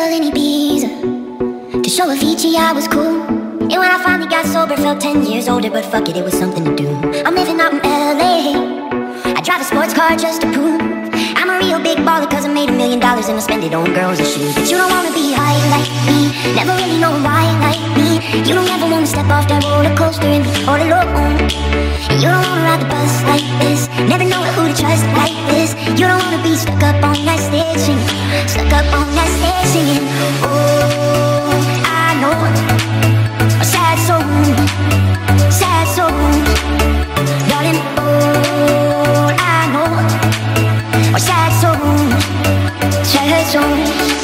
girl in Ibiza to show Avicii I was cool. And when I finally got sober, felt 10 years older, but fuck it, it was something to do. I'm living out in LA, I drive a sports car just to prove I'm a real big baller, cause I made $1 million and I spend it on girls and shoes. But you don't wanna be high like me, never really know why like me. You don't ever wanna step off that roller coaster and be all alone. And you don't wanna ride the bus like this, never know who to trust like this. You don't wanna be stuck up on that stage singing, stuck up on that stage singing. Oh, I know a sad soul, darling. Oh, I know a sad soul, sad soul.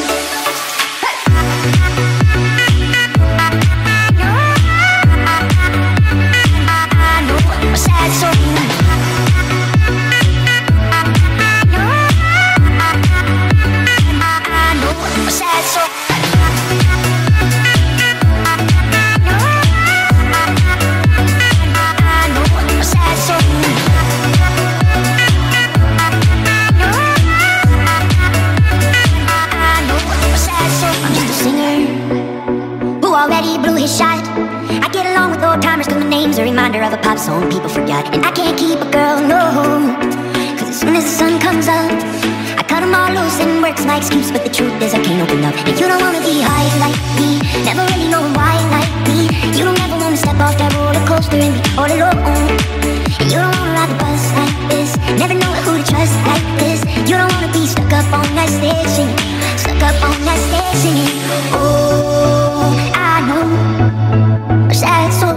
Already blew his shot. I get along with old timers cause my name's a reminder of a pop song people forgot. And I can't keep a girl, no, cause as soon as the sun comes up I cut them all loose and work's my excuse. But the truth is I can't open up. And you don't wanna be high like me, never really know why like me. You don't ever wanna step off that roller coaster and be all alone. And you don't wanna ride the bus like this, never know who to trust like this. You don't wanna be stuck up on that stage singing, stuck up on that stage singing. Oh, I know a sad soul.